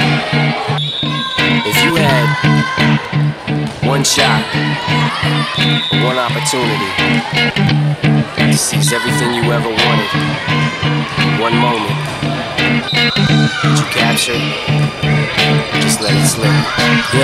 If you had one shot, one opportunity to seize everything you ever wanted, one moment that you captured, just let it slip. Yo.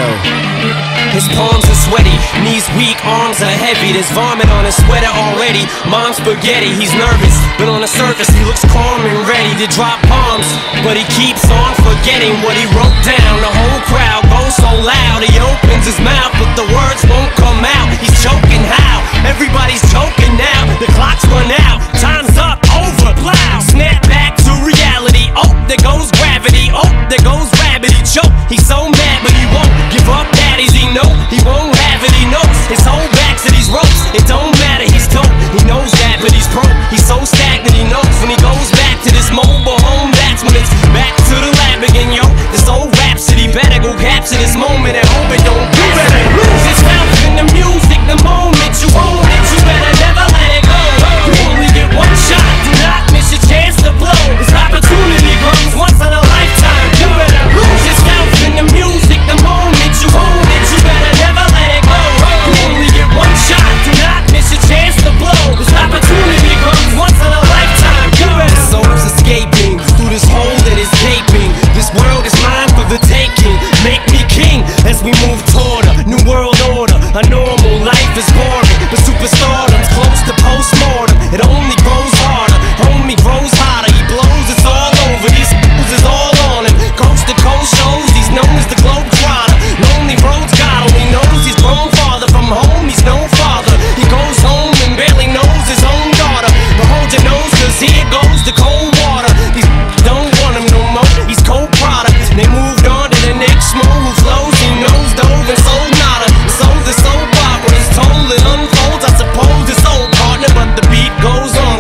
His palms are sweaty, knees weak, arms are heavy. There's vomit on his sweater already. Mom's spaghetti, he's nervous, but on the surface he looks calm and ready to drop bombs. But he keeps on forgetting what he wrote down. The whole crowd goes so loud, he opens his mouth, but the words won't come out. He's choking how? Everybody's choking now. The clock's run out, time's up, over, plow. Snap back to reality, oh, there goes gravity. Oh, there goes rabbit, he choke. He's so mad, but he won't give up. Daddies, he know he won't have it, he knows his whole back to these ropes. It don't matter, he's dope, he knows that, but he's broke. He's so stagnant, he knows when he goes back to this mobile home, that's when it's back to the lab again, yo. This old rhapsody better go capture this moment and hope it don't pass. You better lose yourself in the music the moment you own it. You better never let it go. You only get one shot, do not miss your chance to blow. This opportunity comes once in a lifetime. You better lose yourself in the music the moment you own it. You better never let it go. You only get one shot, do not miss your chance to blow. This opportunity comes once in a lifetime. You better. The soul's escaping through this hole that is gaping. This world is mine for the taking. Make me king as we move toward a new world order. A normal life is boring, but superstardom's close to postmortem. It only grows harder, homie grows hotter. He blows, it's all over. These is all on him. Coast to coast shows, he's known as the globe trotter. Lonely roads got him, he knows he's grown farther from home. He's no father. He goes home and barely knows his own daughter. But hold your nose, cause here goes the cold water. These don't want him no more. He's cold product. They moved on to the next mo who flows. He knows dove and sold nada. Sold the soap opera, it's told it unfolds. I suppose it's old partner, but the beat goes on.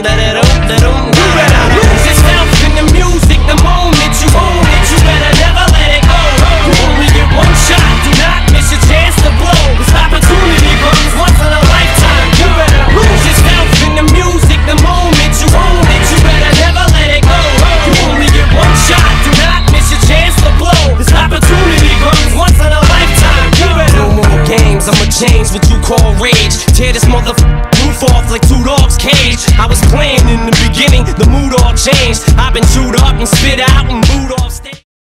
You better lose yourself in the music the moment you own it. You better never let it go. You only get one shot, do not miss your chance to blow. This opportunity comes once in a lifetime. You better lose yourself in the music the moment you own it. You better never let it go. You only get one shot, do not miss your chance to blow. This opportunity comes once in a lifetime. You better. No more games, I'ma change what you call rage. Tear this roof off like two dogs' cage. I was playing in the beginning, the mood all changed. I've been chewed up and spit out and booed off stage.